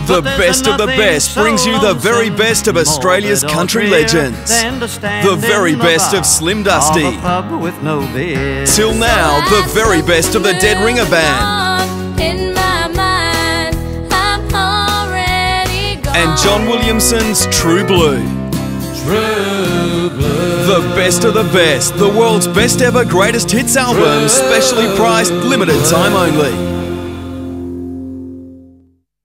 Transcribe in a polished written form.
The best of the best brings you the very best of Australia's country legends. The very best of Slim Dusty. Till now, the very best of the Dead Ringer Band. And John Williamson's True Blue. The best of the best, the world's best ever greatest hits album, specially priced, limited time only.